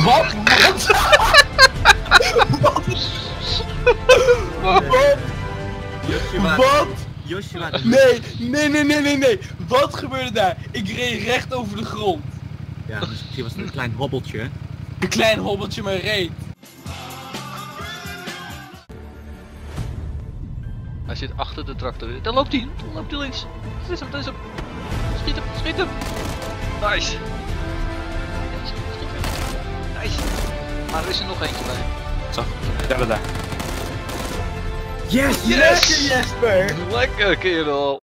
Wat? Wat? Joshua. Wat? Joshua. Nee. Wat gebeurde daar? Ik reed recht over de grond. Ja, misschien was het een klein hobbeltje. Een klein hobbeltje maar reed. Hij zit achter de tractor. Dan loopt hij links. Dat is hem. Schiet hem. Nice. Nice. Maar er is er nog eentje bij. Zo, daar. Yes! Lekker Jesper! Lekker kerel.